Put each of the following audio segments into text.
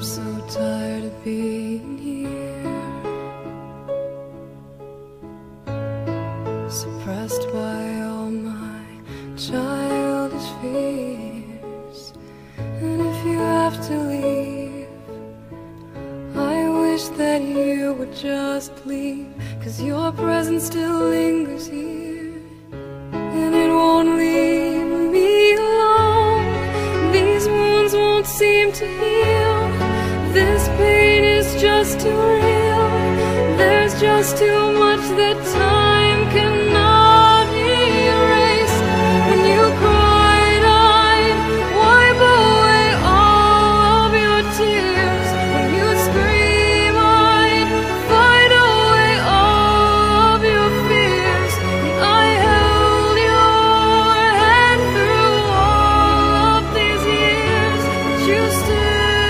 I'm so tired of being here, suppressed by all my childish fears. And if you have to leave, I wish that you would just leave, 'cause your presence still lingers here, and it won't leave me alone. These wounds won't seem to heal. This pain is just too real. There's just too much that time cannot erase. When you cried, I'd wipe away all of your tears. When you scream, I'd fight away all of your fears. And I held your hand through all of these years, but you still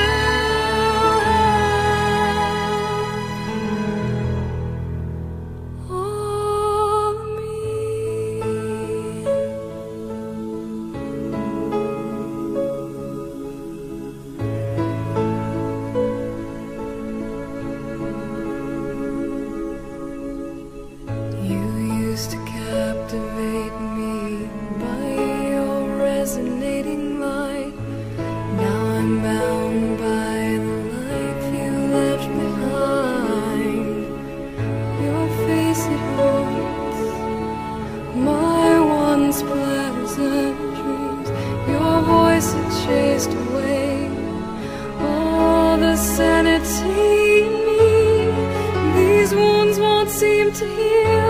to captivate me by your resonating light. Now I'm bound by the life you left behind. Your face, it haunts my once pleasant dreams. Your voice, it chased away all the sanity in me. These wounds won't seem to heal.